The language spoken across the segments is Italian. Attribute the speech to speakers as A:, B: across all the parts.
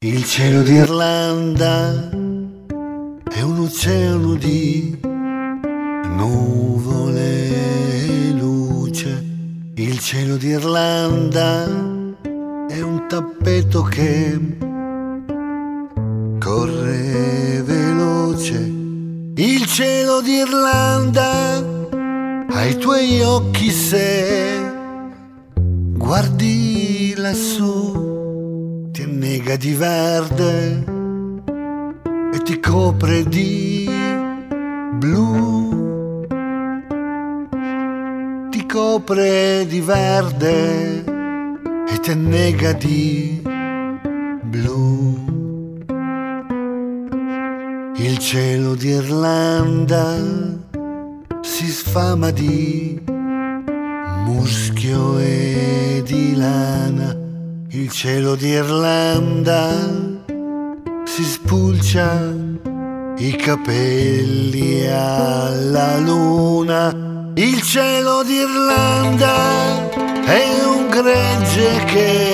A: Il cielo d'Irlanda è un oceano di nuvole e luce. Il cielo d'Irlanda è un tappeto che corre veloce. Il cielo d'Irlanda ai tuoi occhi se guardi lassù ti annega di verde e ti copre di blu, ti copre di verde e ti annega di blu. Il cielo d'Irlanda si sfama di muschio e di lana. Il cielo d'Irlanda si spulcia i capelli alla luna. Il cielo d'Irlanda è un gregge che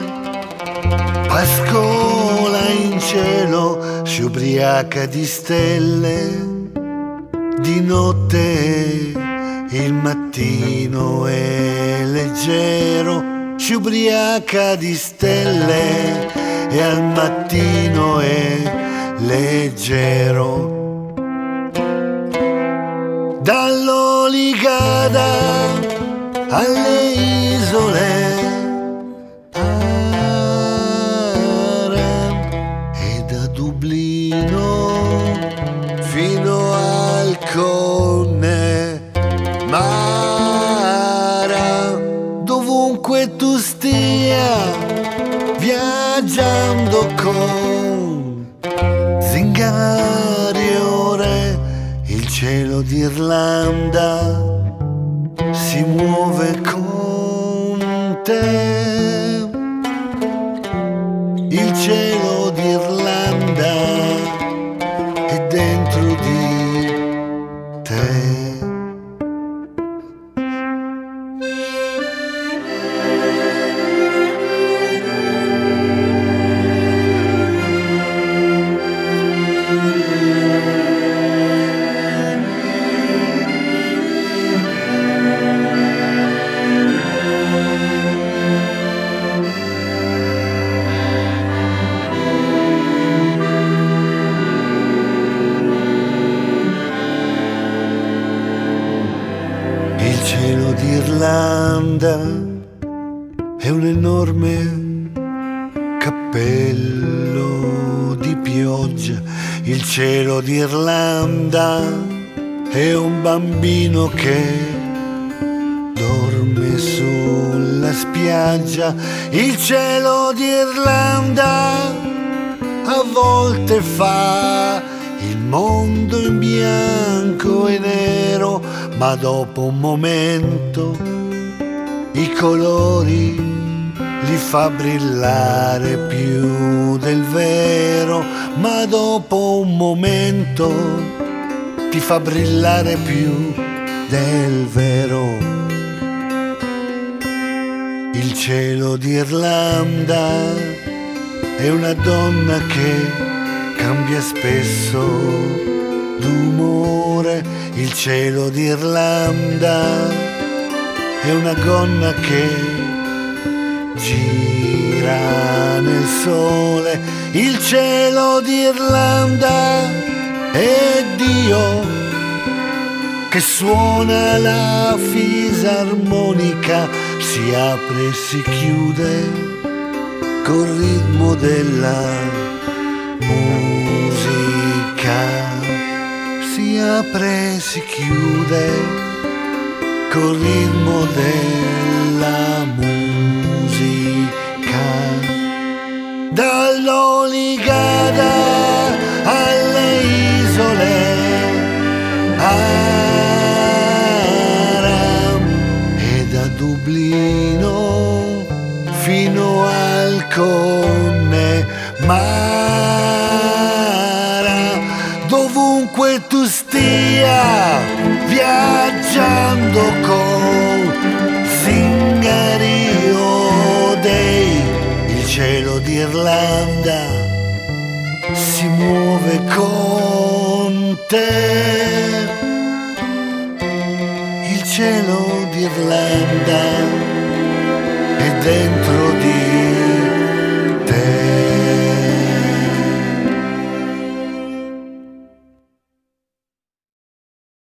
A: pascola in cielo, si ubriaca di stelle, di notte il mattino è leggero, si ubriaca di stelle e al mattino è leggero. Dall'Oligada alle isole e da Dublino fino al Connemara, dovunque tu stia viaggiando con zingari ore, il cielo d'Irlanda si muove con te. Il cielo d'Irlanda è dentro di te. Il cielo d'Irlanda è un enorme cappello di pioggia. Il cielo d'Irlanda è un bambino che dorme sulla spiaggia. Il cielo d'Irlanda a volte fa il mondo in bianco e nero, ma dopo un momento i colori li fa brillare più del vero, ma dopo un momento ti fa brillare più del vero. Il cielo d'Irlanda è una donna che cambia spesso d'umore. Il cielo d'Irlanda è una gonna che gira nel sole. Il cielo d'Irlanda è Dio che suona la fisarmonica, si apre e si chiude col ritmo della musica, si apre e si chiude col ritmo della musica. Dall'Oligada alle isole Aram e da Dublino fino al Connemara, dovunque tu stia viaggiando con zingari o dei, il cielo d'Irlanda si muove con te. Il cielo d'Irlanda è dentro